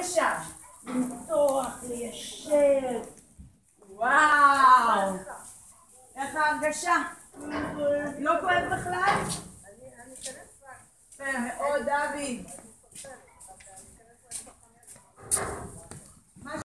בבקשה. למתוח, ליישר. וואו. איך ההרגשה? לא כואב בכלל? מאוד, דוד.